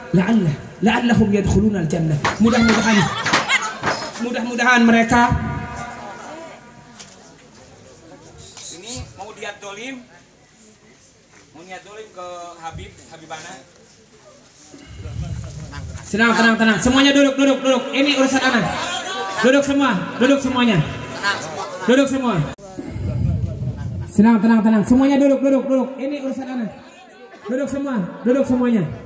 la'allahum yadkhuluna al-jannah. Mudah-mudahan mereka ini mau niat dolim ke Habibana. Tenang. Semuanya duduk. Ini urusan anak. Duduk semuanya. Duduk semua. Tenang. Semuanya duduk. Ini urusan anak. Duduk semuanya.